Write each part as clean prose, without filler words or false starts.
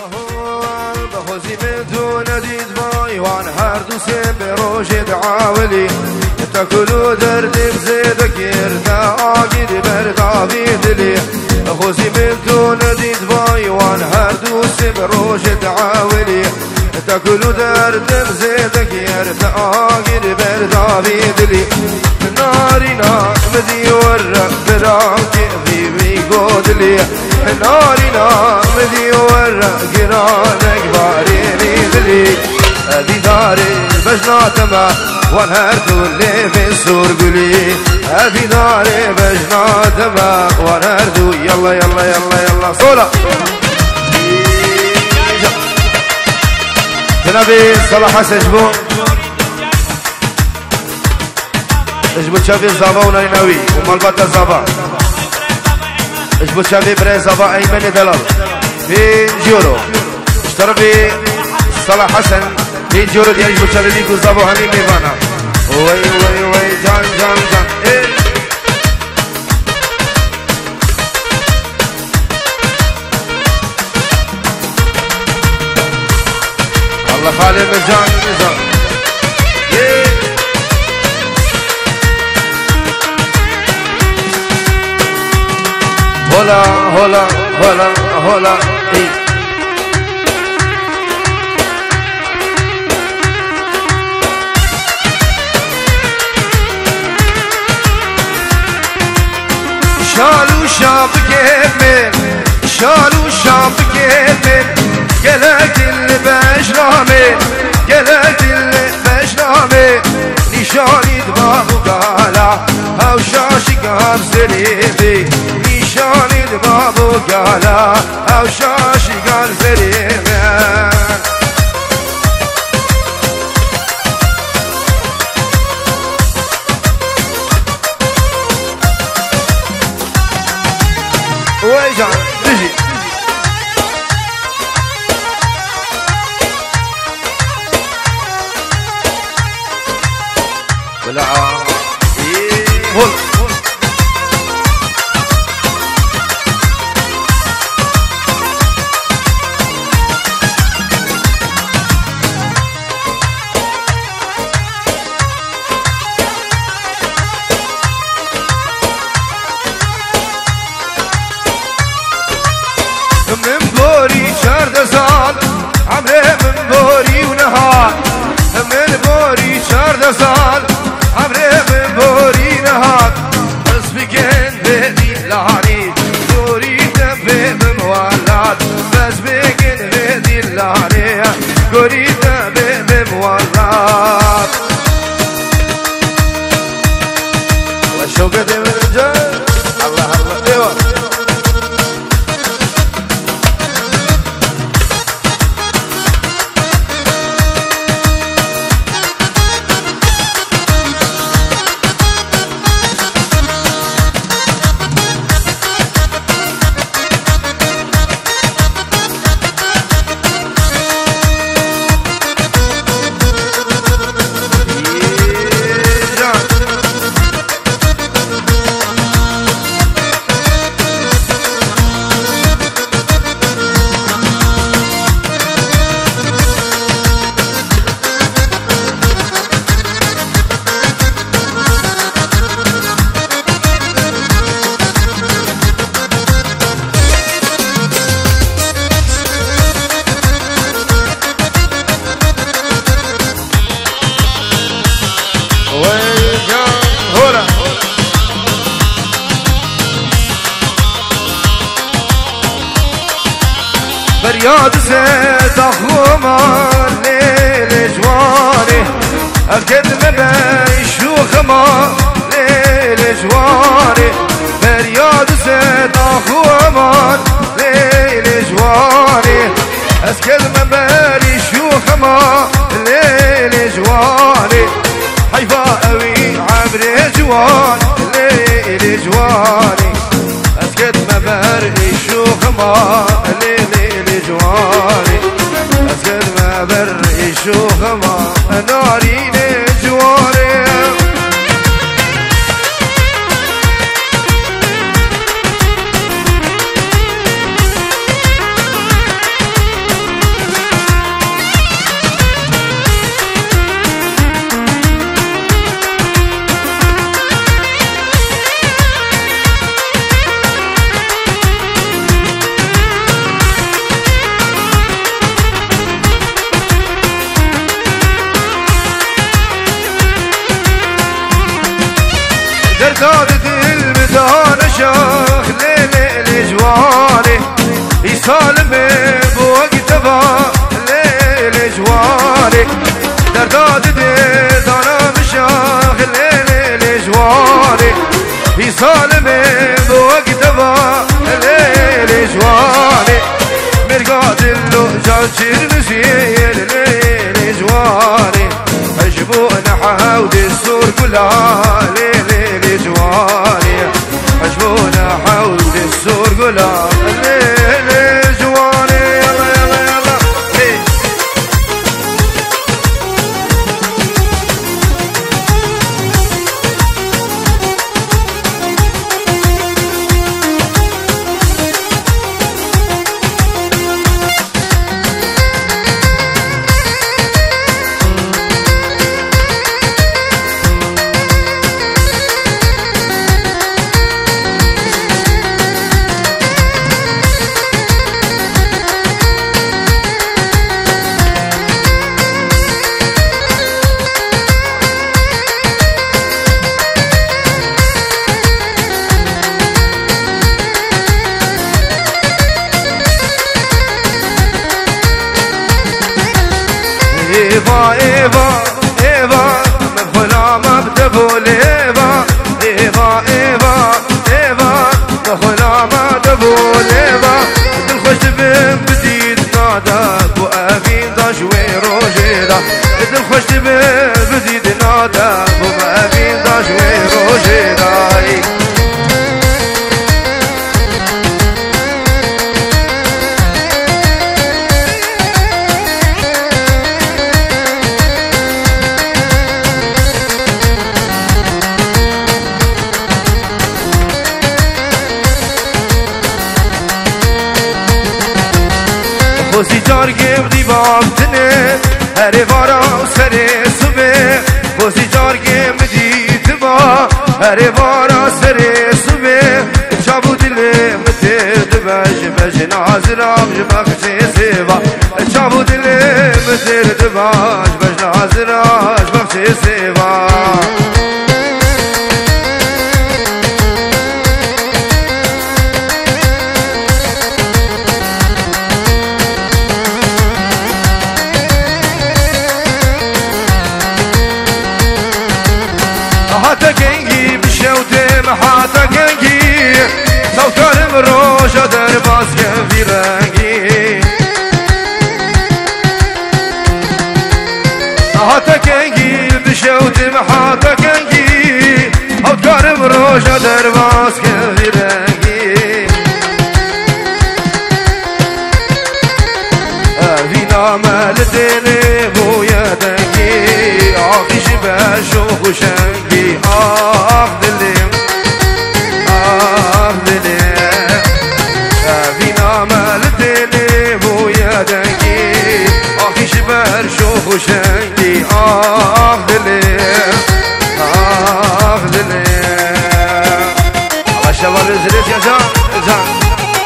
بخوزي من دون ديد باي وان هردو سيب روشد عاولي تاكلو درد بزيدك يرتا آقيد بردا بيدلي بخوزي من دون ديد باي وان هردو سيب روشد عاولي تاكلو درد بزيدك يرتا آقيد بردا بيدلي نارنا مدي ورق براكي بيبي قودلي نارنا مدي ورق قرانك باريني دلي هذي داري بجناتما ونهردو اللي في السور قولي هذي داري بجناتما ونهردو يلا يلا يلا يلا صولة جنابي صلاح سجبون اجبو تشافي زابا ونايناوي ومالباتا زابا اجبو تشافي بري زابا ايمن دلال في جورو اشتربي صلاح حسن في جورو ديال اجبو تشافي بيكو زابا هني ميفانا وي وي وي جان جان جان ايه الله خالي مجان نظام هولا هولا هولا هولا اي شالو شابك من شالو شابك من قلت البشرامي قلت البشرامي نشاني دماغ قالا او شاشي قام سريبي نشاني دماغ قالا او شاشي قام سريبي ويجعل تجي ولا هول من بوري شارد زال عمري من بوري ونهار من بوري شارد زال عمري من بوري نهار بس بقين بيدي لاني بوري تبي بمولاد بس بقين بيدي لاني بوري تبي بمولاد وشوقة من الجل الله الله ايوه برياد زيت أخوما ليل جواني أفقد مبي شوخما ليل جواني برياد زيت أخوما ليل جواني أفقد مبي شوخما ليل جواني حيفا أوي عمري جوان ليل جواني أفقد مبي شوخما ليل جواني أسكت ما بري شوخما ناري جواني درداد دل بدان شاخ ليل جواني يسالم بوقت با ليل جواني درداد دل دانا مشاخ ليل جواني يسالم بوقت با ليل جواني مرقاد اللو جاجر مسير ليل جواني حجبونا حاود السور كلها ليل جواني حجبونا حاود السور كلها ليل جواني يلا يلا يلا إيفا إيفا إيفا مدخلا مبدبول إيفا إيفا إيفا إيفا مدخلا مبدبول إيفا الخوش تبين بديد نادك وأبين دا شوي روجيدا الخوش تبين بديد نادك وأبين دا شوي روجيدا خوزی جارگیم دیوامتنه هر وارا سر صبح خوزی جارگیم دیتبا هر وارا سر صبح چابو دلم ترد بج نازرام جبخشی سیبا چابو دلم ترد بج نازرام جبخشی سیبا حتى كنجي بشوتم حتى كنجي صوتارم روشا درباس كفي رنجي حتى كنجي بشوتم حتى كنجي صوتارم روشا درباس كفي رنجي فينا مالتني بويا دنجي عاقش بشوخ وشنجي دلم دلم فينا مالتني بويا دنجي عاقش بشوخ وشنجي دلم دلم الله الشباب الزريت يا جان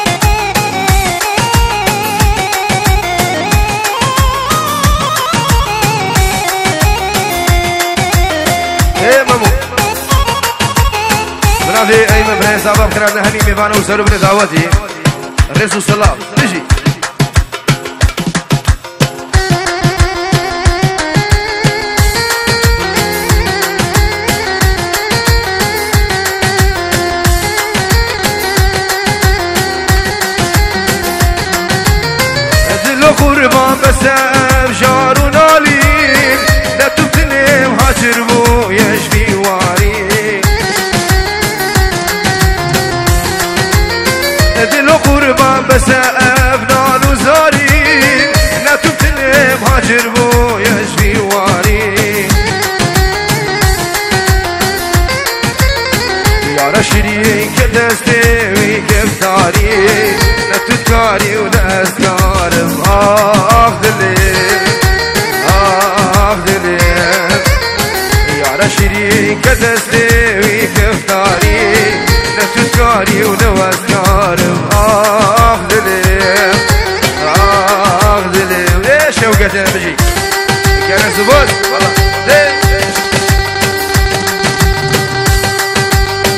منافي أيمن بن صابر كرامنا هني ميفانا وسرو بن دعوتي الرئيس الصلاة نجي دلو قربان بسام جارو نالين لا تبتنم هاجربو يشبي واري دلو قربان بسام نالو زاري لا تبتنم هاجربو يشبي واري يا رشرين كدستي وكفتاري لا تذكاري ولا أذكارم دلي يا رشرين كدستي وكفتاري لا تذكاري ولا أذكارم دلي ليش شوقتي أنا بجي كان زبون والله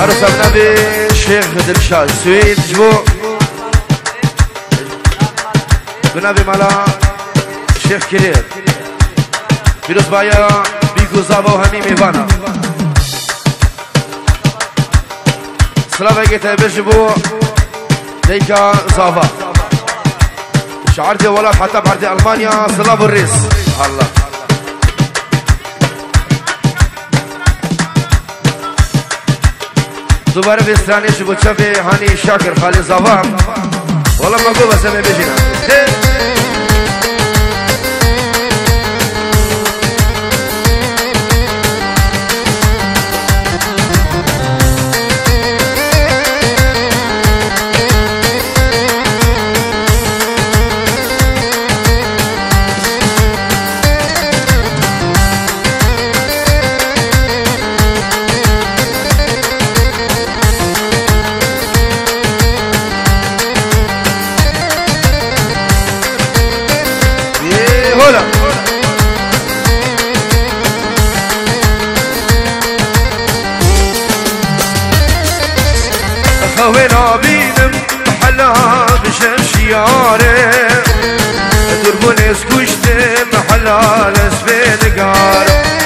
عروس بنبي شيخ دلشاج سويد جبو بنبي مالا شيخ كرير فيروز بايا بيكو زابا وهمي ميوانا سلافة جيتا بجبو ديكا زافا شعرتي ولا حتى بعد ألمانيا سلاف الريس الله دوباره في استراني شبو تشافي هاني شاكر خالي زافا والله ما قول بس ما بيجينا خوينا بينم حلا بشمشياري تربوني سكوشتم حلا لسفين قار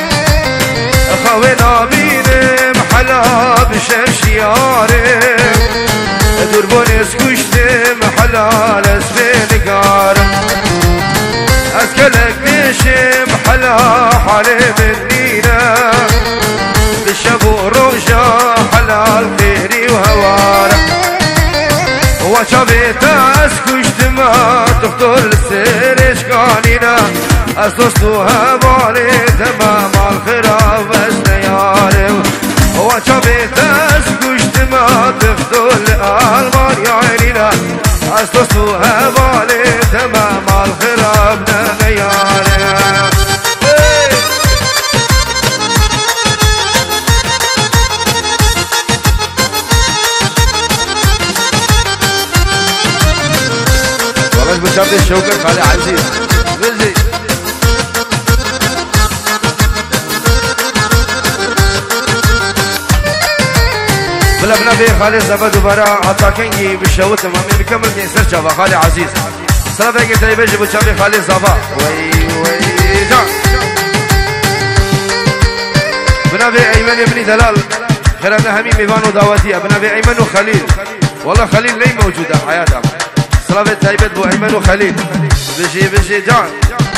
خوينا بينم حلا بشمشياري تربوني سكوشتم حلا لسفين قار اسكلك بشم حلا حالي منينا بالشبو روجا حلا الخيري وهوارا وشبيت اسكشت ما تخطر السير اشكانينا اسوستوها بالي تمام الخراف اسنياري وشبيت اسكشت ما تخطر الالمان يعينينا اسوستوها بالي تمام الخراف نغياري شاب الشوكر خالي عزيز بزي بلا بنبي خالي زبد وبرا عطا كنجي بالشوت مامي بكمل نيسر شابا خالي عزيز سلام هيك تريبي جبو شابي خالي زبا وي جا بنبي ايمن ابني دلال خيرنا همي ميفان وداواتي بنبي ايمن وخليل والله خليل لي موجودة حياتها سلامة تايبت بو ايمن وخليل بجي جان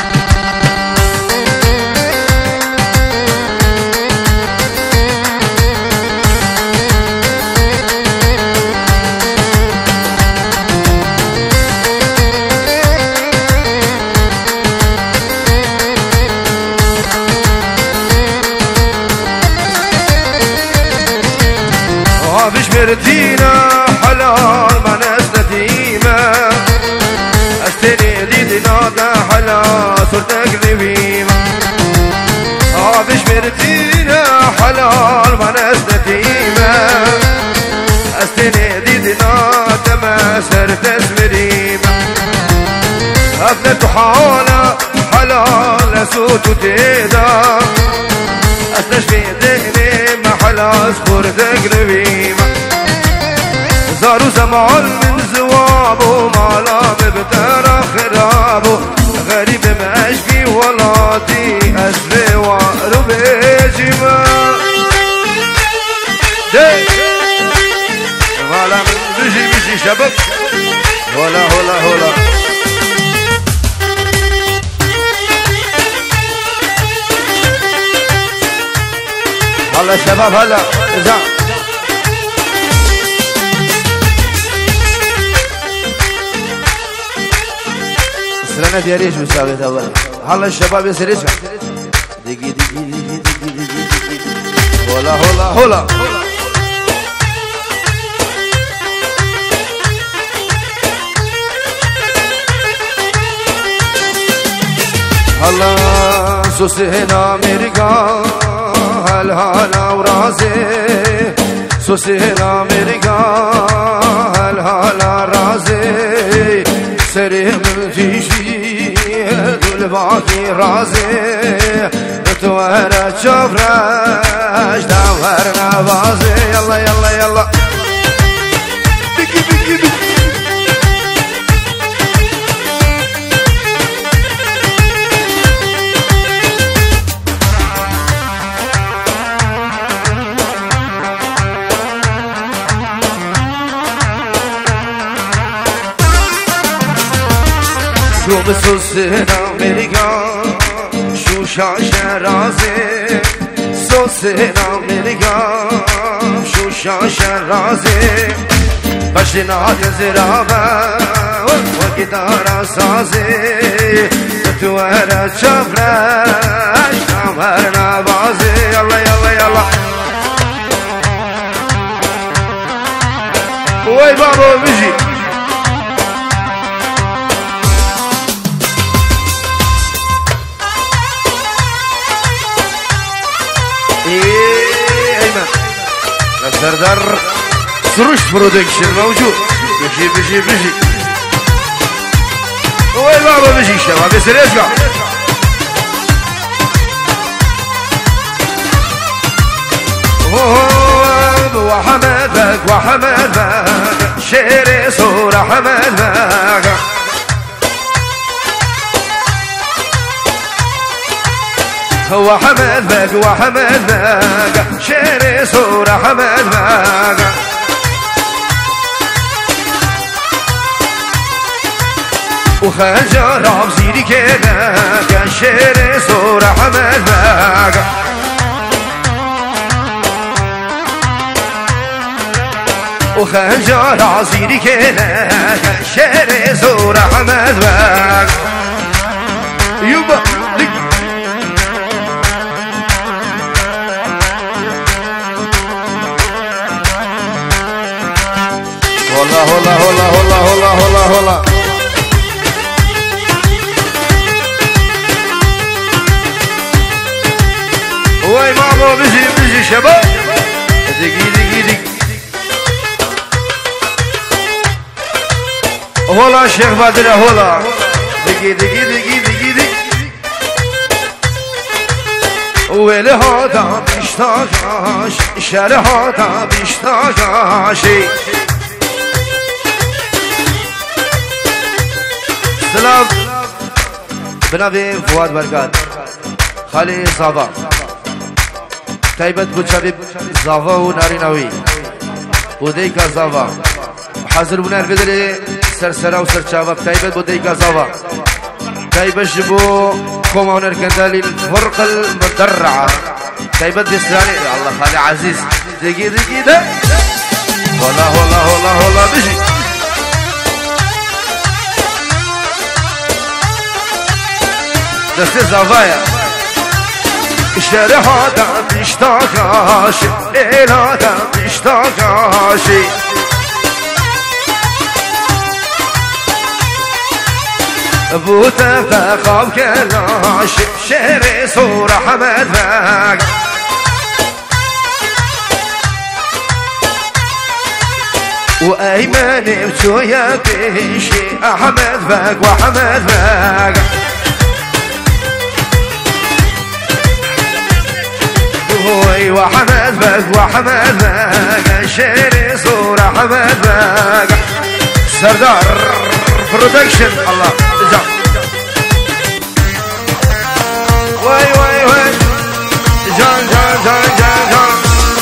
بش مرتينا حلال ما نستديمه استني ديدنا دا حلا صرتك نبيمه بش مرتينا حلال ما نستديمه استني ديدنا تما سرت اسمريمه افنت حاله حلال سوت وتيدا استشفي دهني ما حلا صرتك نبيمه زارو زمان من زوابو مالا ببتر خرابو غريب ماشي ولادي أسري وارو بيجيما مالا من بيجي شبك هلا هلا شباب هلا ازا سرنا دياريش مساويت أول هلا الشباب يسريش دقي هلا هلا سوسينا أمريكا هلا ورازي سوسينا أمريكا هلا رازي سريم فيشي دول باقي رازي بتوانا شفرش دورنا بازي يلا شو بسوسنا مريقا شو شاشة رازي سوسنا مريقا شو شاشة رازي بشنات زرابة وقدار سازي تتوارى شفرش كمرنا بازي يلا يلا يلا وي بابا بيجي ايمن السردار سروش برودكشن موجود بيجي بيجي بيجي وين بابا بيجي الشباب يصير يسقع وحمدك وحمدك شيري صورة حمدك وحمدك وحمدك شيري صورة حمدك وخنجر عبزيري كده كان شيري صورة حمدك وخنجر عصيري كده كان شيري صورة حمدك يبا والله والله والله والله والله والله والله وي ماما بيجي بيجي شباب دقي دقي دقي هولا شيخ بدر هولا دقي دقي دقي دقي دقي ويلي هذا بيشتاقاش شارع هذا بيشتاقاشي سلام بنابي فؤاد بركات خالي صابا تايبت بوچابي زاوا وناريناوي بوديكا زاوا حاضر بنار بدري سرسرا وسرچاوا تايبت بوديكا زاوا تايبش بو كومونر كندالي الفرق المدرعه تايبت ديسراني الله خالي عزيز دقي دقي ده والله والله والله والله بيجي دست زاوايا شارع هذا بيشتاقاش إلى هذا بيشتاقاش بوتا فقام كلاش شيري صورة حمد فاق وأيمن بشوية بيشي أحمد فاق وحمد فاق وي وحمد بك وحمد بك شيري صورة حمد بك سردار برودكشن الله جا وي وي وي جان جان جان جان جان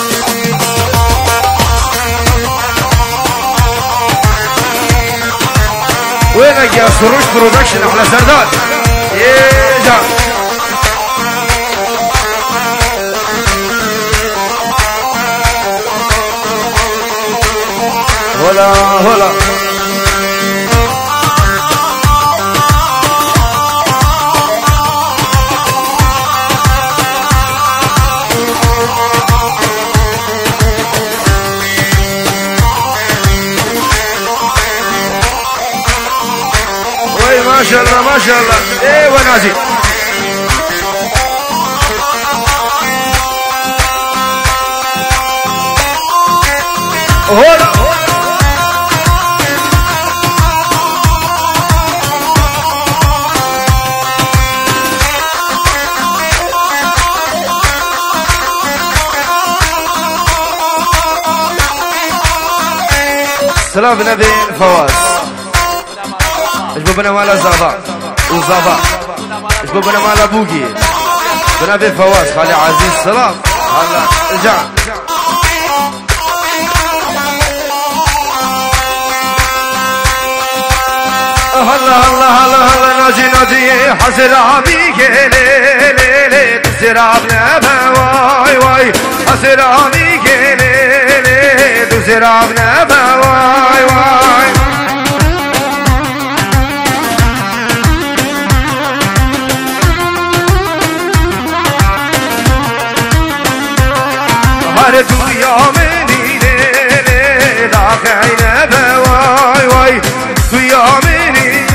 وينك يا سروش برودكشن على سردار ايه جان هلا هلا وي ما شاء الله ما شاء الله ايه ونازي هلا سلام نبي فواز اجبو بنا مالا زابا وزابا اجبو بنا مالا بوغي بنبي فواز خالي عزيز سلام هلا ارجع الله الله الله الله ناجي ناجي حسرة بيك لي لي لي تسرع بنبا واي واي حسرة بيك لي لي تسرع بنبا واي واي هردو يا مني لي لي داخل نبا واي واي تو يا مني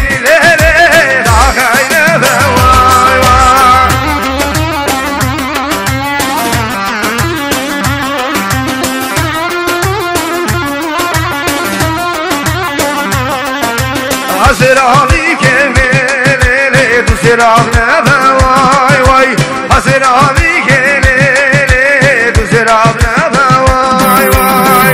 حسراني كميلي تسرعنا بواي واي حسراني كميلي تسرعنا بواي واي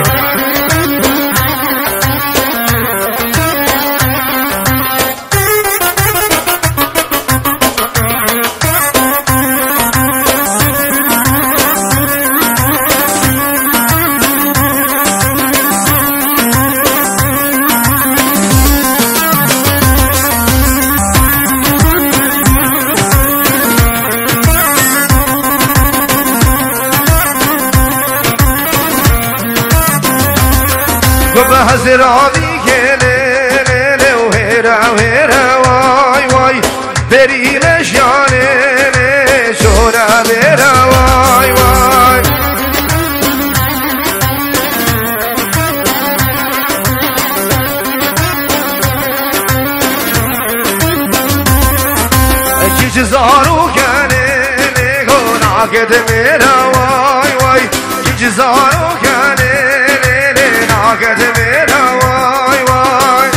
حسراني كليلي وهيرا وهيرا واي واي بري مشياني شورا بيرا واي واي كيش زارو كاني غون عقد ميرا واي واي كيش زارو كاني عقد ميرا واي واي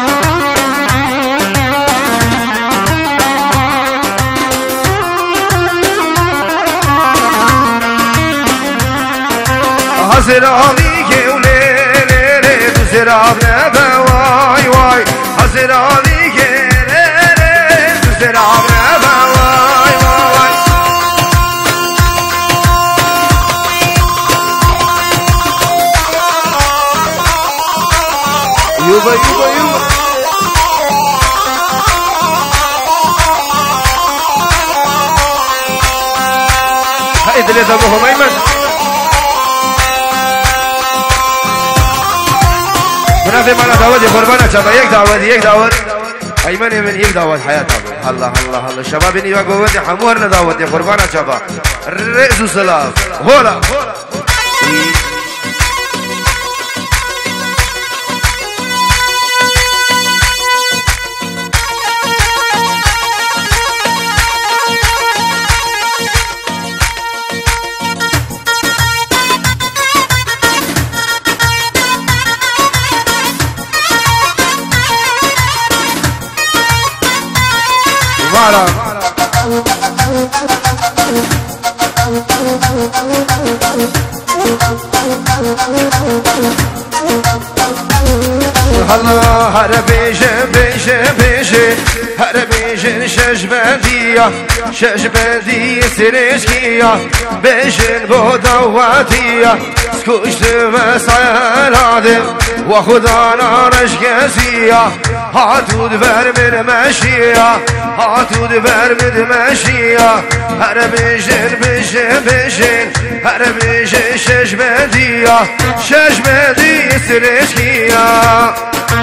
حسراني كوليلي تسرعنا بواي واي حسراني كوليلي تسرعنا بواي واي يوبا يوبا يوبا هاي دليل ابوهم ايمن منافع معنا دعوت يا قربانا شباب يك دعوت ايمن يمن يك دعوت حياة ابو الله الله الله شباب اني وقوت حمورنا دعوت يا قربانا شباب الرئيس السلام هولا الله هر بيجي هر بيجي شش بدي سرشكية بيجن بودواتية سكوشت مسالادم وخدانا رشكسية هاتود برمد مشية هاتود برمد مشية هر بيجن هر بيجي شش بدي سرشكية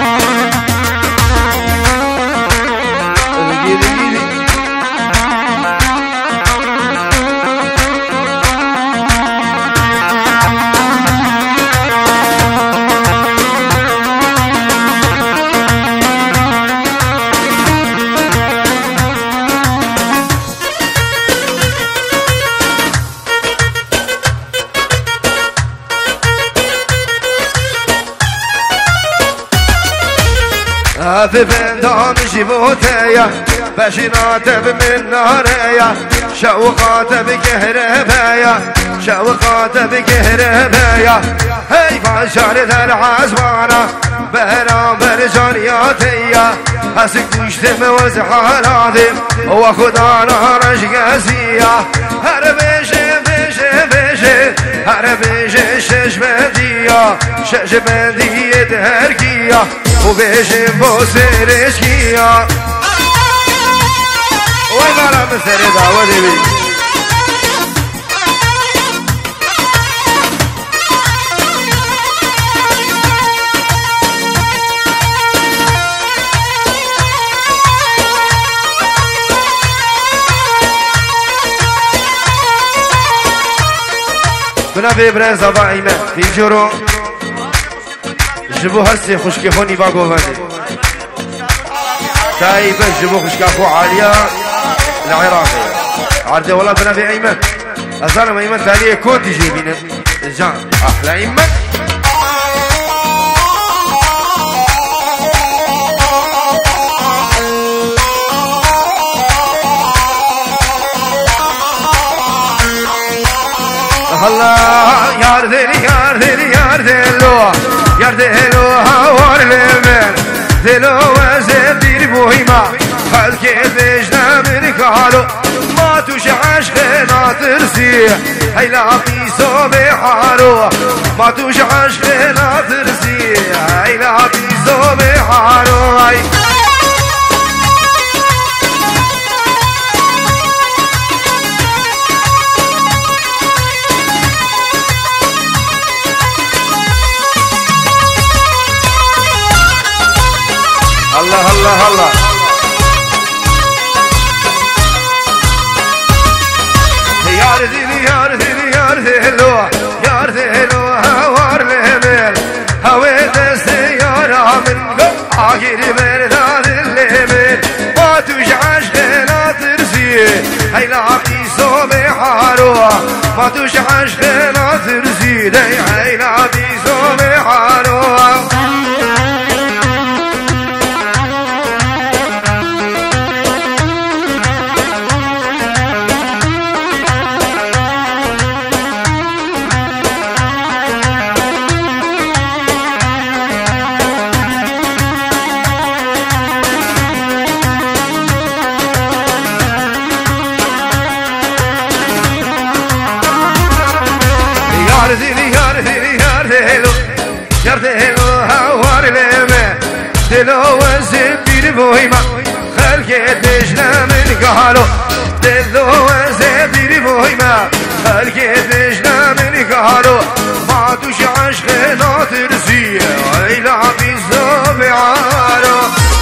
في بندان جيبوتيا بشنات من ناريا شوقات بكهربايا شوقات بكهربايا هي بشار در عزوانا بهرام برجانياتيا هسك وشتم وزحالاتم وخدانا رشقاسيا هر بيجي هر بيجي شش بديا هركيا وبيجم بوسرشكيا ويمالا مسردا ودبي بنا ببرز زبا ایمن دیجورو جبو هرسي خوشكي خوني باقو فاندي تايبه جبو خوشكي اخو عالية العراقي عرضي والله بنا في ايمن اظلم ايمن تاليه كود يجيبين جان احلى ايمن الله يردلو هوار لمن دلو وزبير بوهيما خلق بجنا من كارو ما توش عشق ترسي هيلا بيسو بحارو ما توش عشق ترسي هيلا بيسو بحارو الله الله الله ياردلو هوار لمل هوي دستيارا من آخر مرداد اللمل ما توش عشقنا ترسي هيلا بيسو بحارو ما توش عشقنا ترسي هيلا بيسو بحارو يردلو هوار لمن دلو وزبير بوهيما خلق دجنا من قهالو دلو وزبير بوهيما خلق دجنا من قهالو ما توش عشق ترسي ويلا بيزو بعارو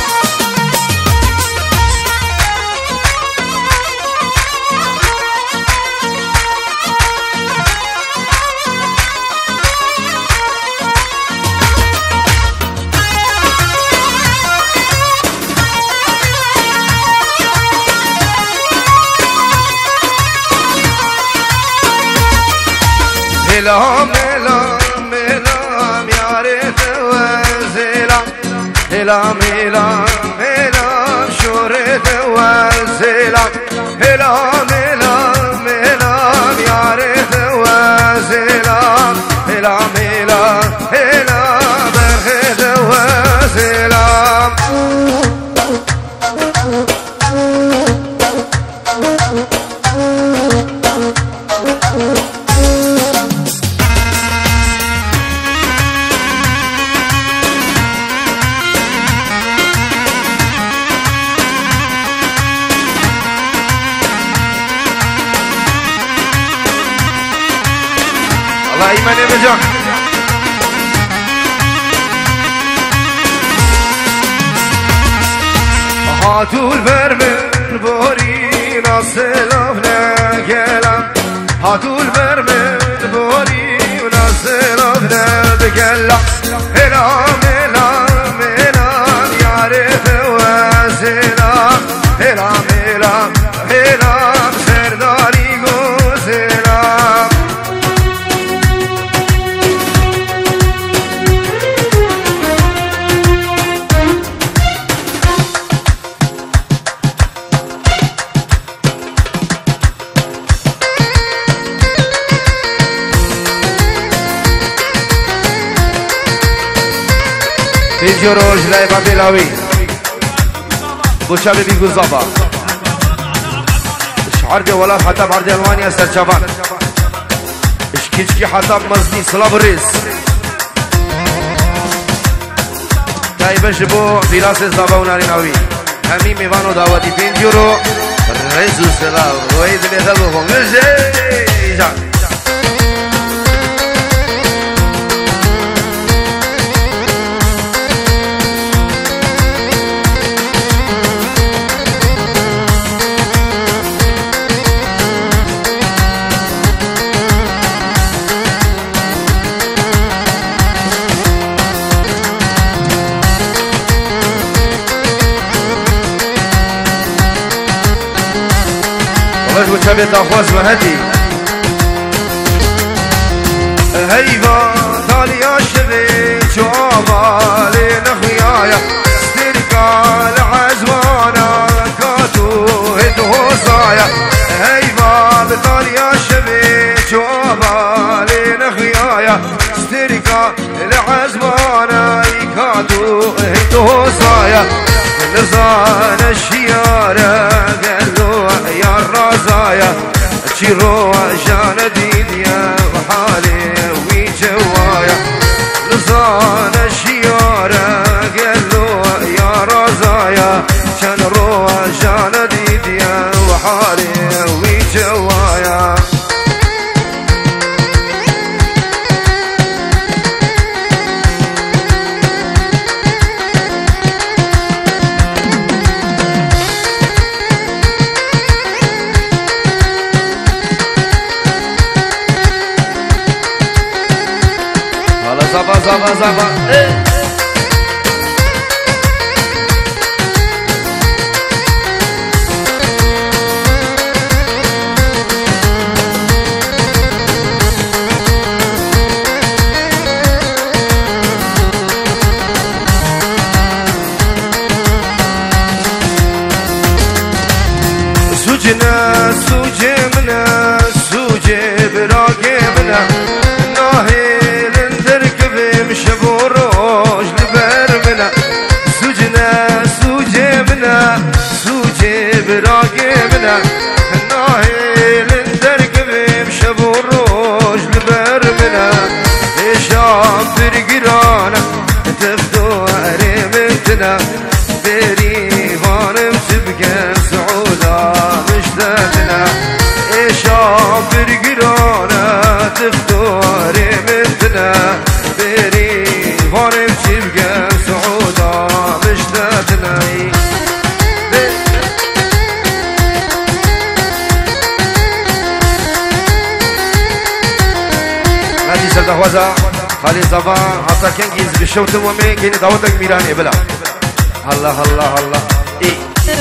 ملام ملام ملام يا ريت وزلام ملام ملام ملام شورت وزلام ملام ملام ملام يا ريت وزلام ملام ملام ملام برخد وزلام الله ايمن مجان هاتو البرمن بوري نصلف نكلم هاتو البرمن بوري ونصلف نبكلم هلام هلام هلام يا ريت وسلام هلام هلام هلام سرداري وسلام Pinjoroz leva Belawi بوشابي بيقول زبا عرضي ولا حتى بعرضي ألمانيا سرچابان اشكيشكي حتى مزني صلاب الرئيس تايبش بو فراس الزابا وناري ناوي همي ميوانو دعوتي 5 يورو رئيس السلام ويد لدلوهم نجي جان باش بتشابه تاخوز مهدي هيفا تاليا شبي شوابا لنخيايا استركا لعزوانا كاتو هدو صايا هيفا بتاليا شبي شوابا لنخيايا استركا لعزوانا كاتو هدو صايا نزان الشيارة قالوا يا الرزايا تشيروا جانا ديديا وحالي وجوايا نزان الشيارة قالوا يا رزايا تشيروا جانا ديديا وحالي وجوايا زبا زبا سجنا سجمنا سجب راقمنا ناهي شبوروش لبرمنا سجنا سجمنا سجب راقمنا ناهل درقب شبوروش لبرمنا إشام برقرانا تفدو أريمتنا بريفان تبقى سعودا مشتاتنا إشام برقرانا تفدو أريمتنا فارم تبقى سعودا مشتاتنا نادي سردخوزا خالي زبا حتى كان جيز بالشوت ومي كين دعوتك ميراني بلا الله الله الله ايه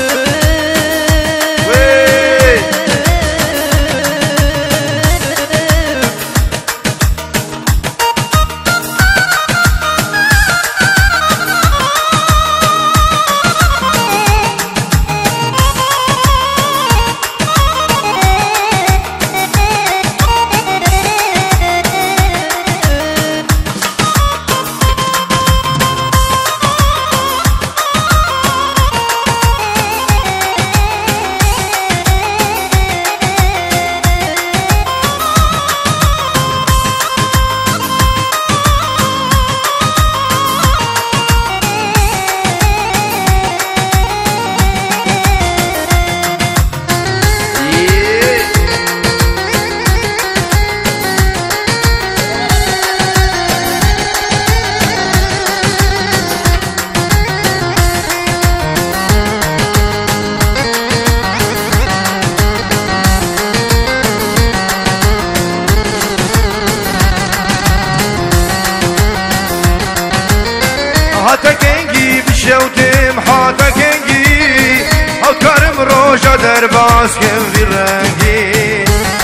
هاتكنجي بشوتم هاتكنجي هالكرم روجا درباس كم في رنجي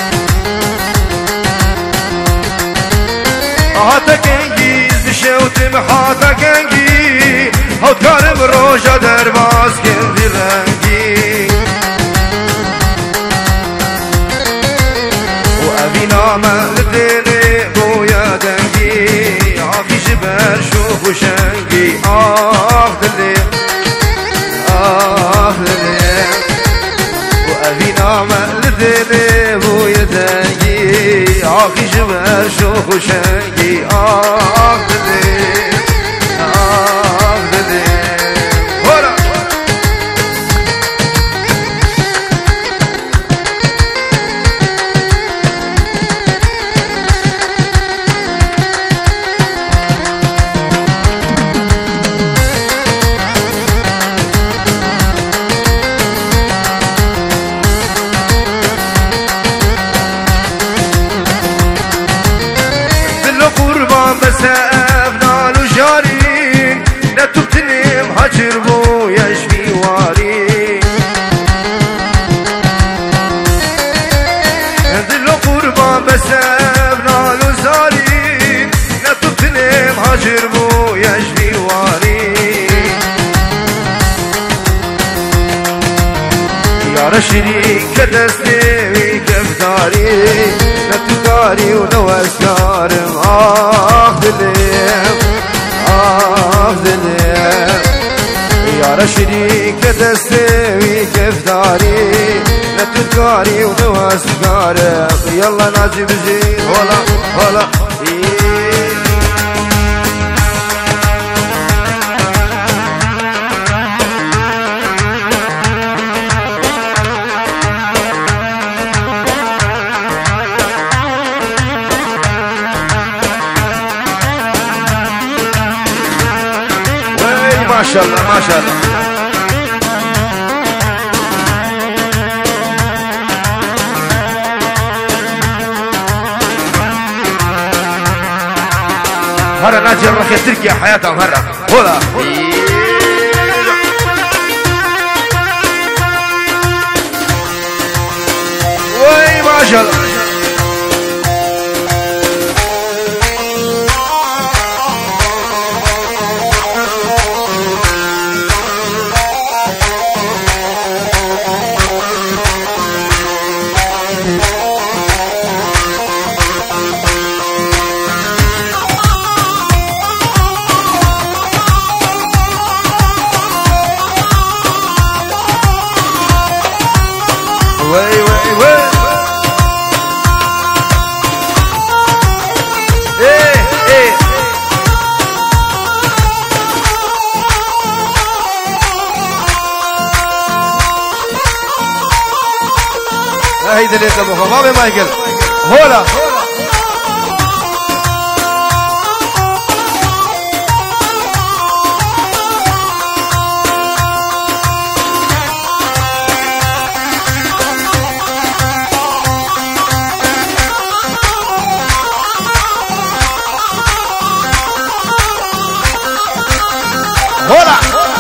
هاتكنجي بشوتم هاتكنجي هالكرم روجا درباس كم في رنجي وأبينا ما لديني بويا دنجي عافي جبال شوف وشنجي دلي دلي وأبينا ما لديني بويا دنجي عافي جبال شوف وشنجي دلي دلي نتبتني مهاجر بو يشفي واري دلو قربان بسبنا لزاري نتبتني مهاجر بو يشفي واري يا شريك دستي كفتاري نتكاري ونواسكارم أفضلهم يا شريك دستي كفتاري نتكاري ونواسكارم يلا ناجي بجي هلا ما شاء الله ما شاء الله هرا ناجي الرخي تركيا حياتهم هرا هلا وي ما شاء الله هيدا اللي ابو خمامي مايكل هولا هولا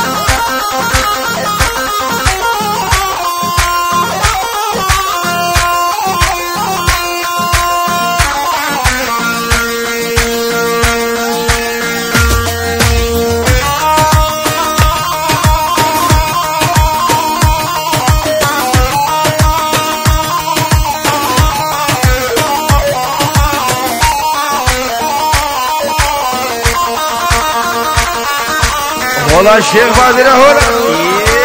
هولا الشيخ بادرة هولا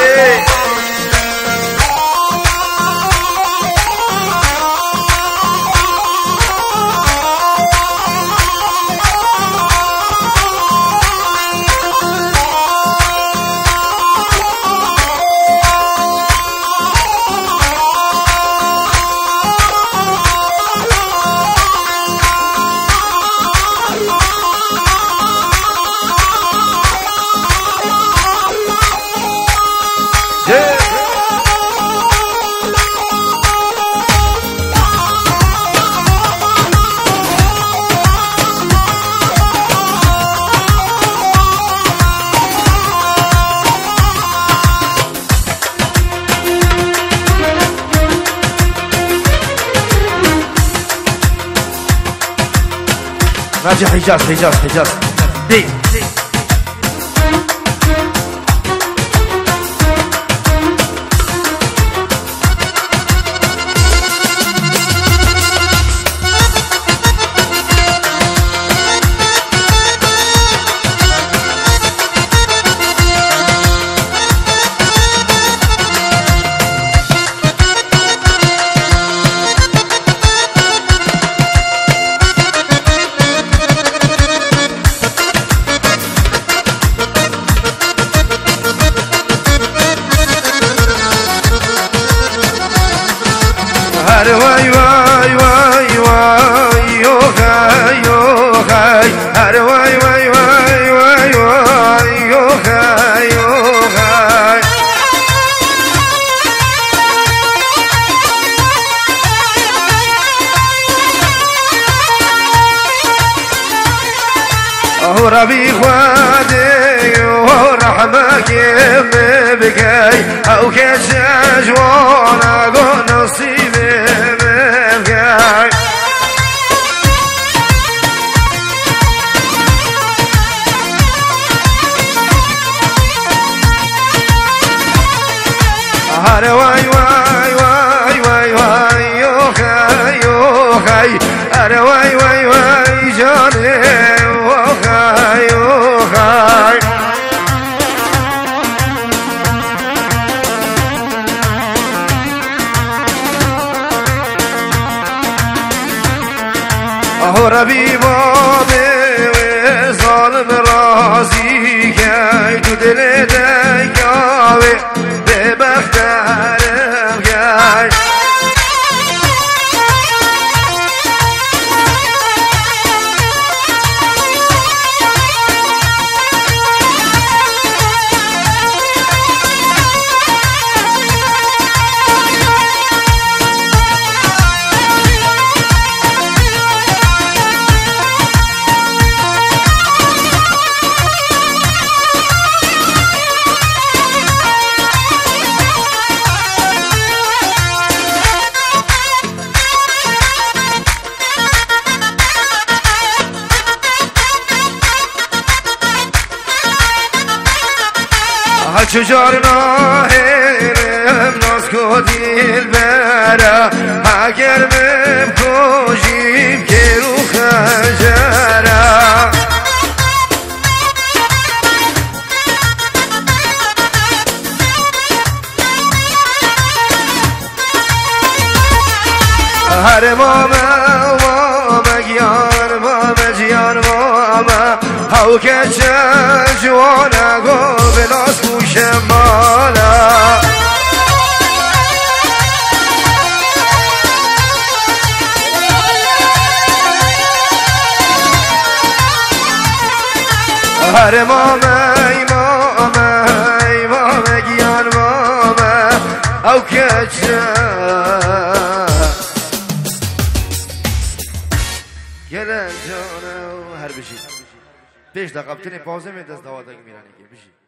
ناجي حجاز دي ربي خوادي ورحمك بكاي او كشاش وانا قول نصيبي بكاي هر واي واي واي واي واي يو خاي يو خاي هر واي واي واي جاني يو خاي يو خاي اهو ربي بابي ظالم راسي كاي تو دل دکاوی به بخترم کاي چجارنا هرم ناز کدیل برا اگر بم کجیم که رو خجرا هر ماما گیان ماما جیان ماما او که جوانا گو بلاس گوش مالا هر ماما ای ماما ای ماما گیان ماما او که گله جانه هر بشید 5 دقیقه بتونی پازه می دست دوادک میرانی که بشید